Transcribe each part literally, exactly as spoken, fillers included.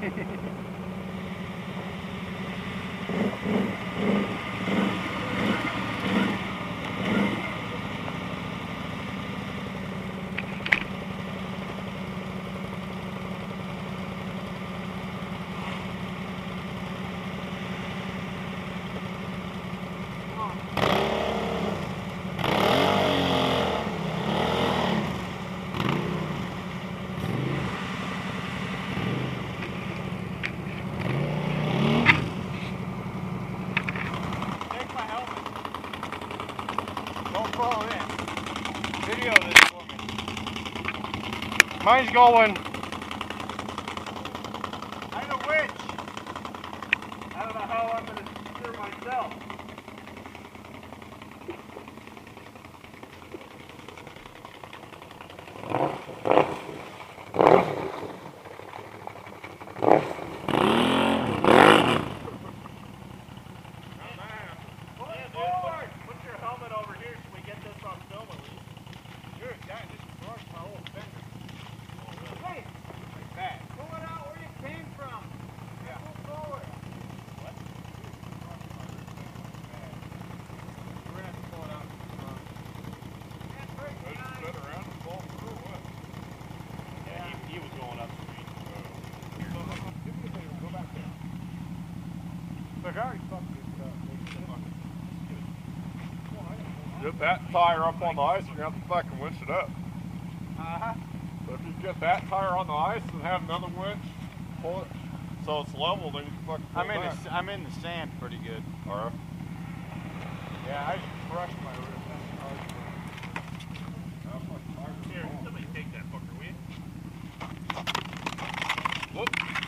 Video this for me. Mine's going. I know which. I don't know how I'm going to steer myself. Look, I already fucked this stuff. Get that tire up on the ice, you're going to have to fucking winch it up. Uh-huh. So if you get that tire on the ice and have another winch, pull it so it's level, then you can fucking pull I'm it in back. the I'm in the sand pretty good. Alright. Yeah, I just crushed my roof. Here, somebody take that fucker, will you? Whoop.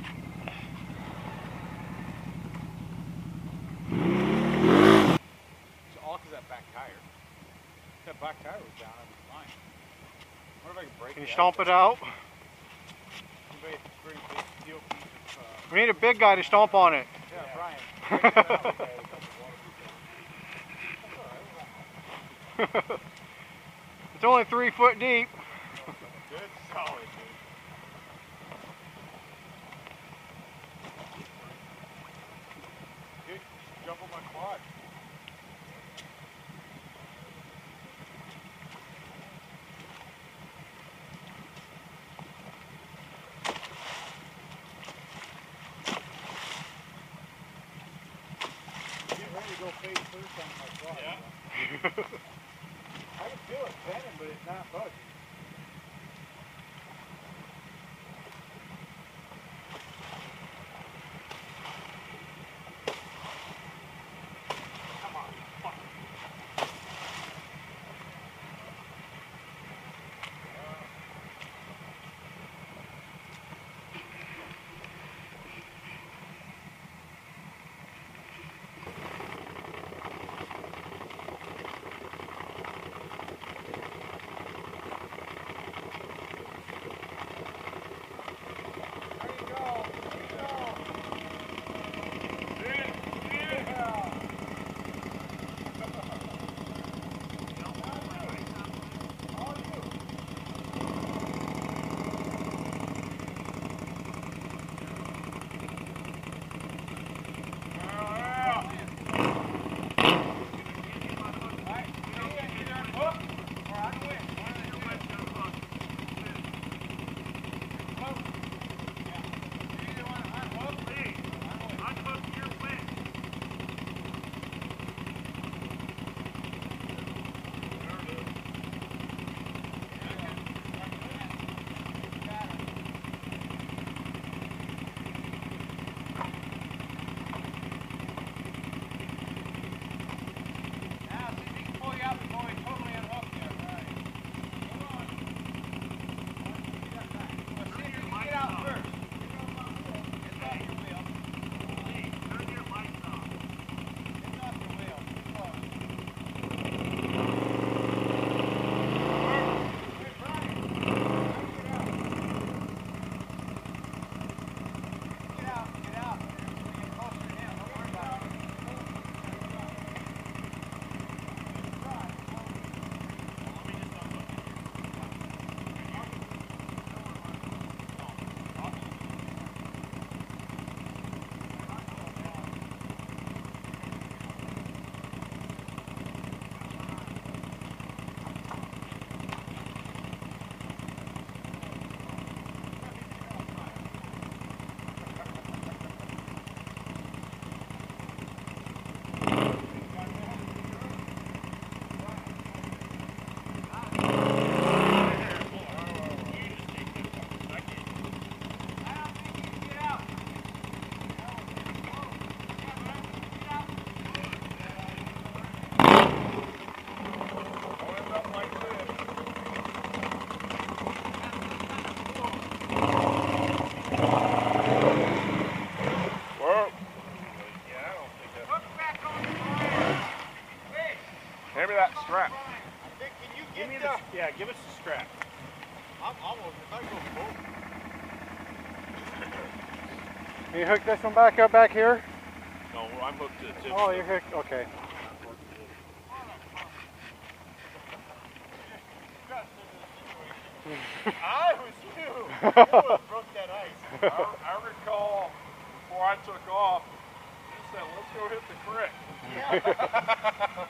It's all because that back tire. If that back tire was down, I'd be fine. What if I can break it? Can you stomp it out? Anybody bring a big steel piece of, uh, we need a big guy to stomp on it. Yeah, Brian. It's only three foot deep. Good solid, dude. Dude, jump on my quad. Get ready to go face first on my quad. Yeah. I can feel it bending, but it's not budging. Come on, fuck. I'm almost, if I go boat. Can you hook this one back up back here? No, I'm hooked to the tip. Oh, you're hooked. Okay. I was you. You broke that ice. I, I recall before I took off, you said, let's go hit the creek. Yeah.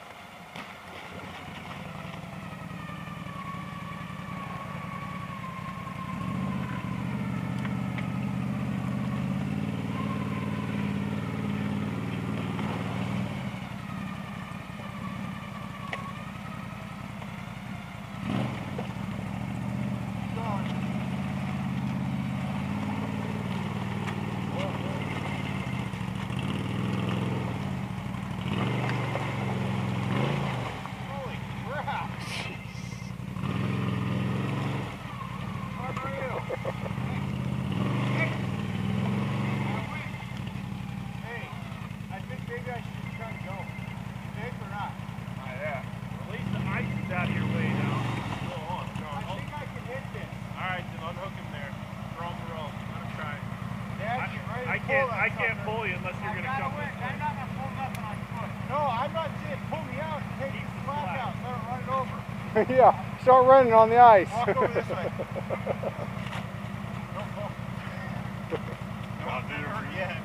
Out of your way now. Go on, go on. I think I can hit this. Alright, then unhook him there. Throw him the rope. Let him try. Dad, I, get ready I to can't. pull I that can't sucker. pull you unless you're gonna come this way. I'm not gonna pull nothing on foot. No, I'm not saying pull me out and take the slack out. Let it run it over. Yeah, start running on the ice. Walk over this way. Don't pull. Don't do it hurt yet.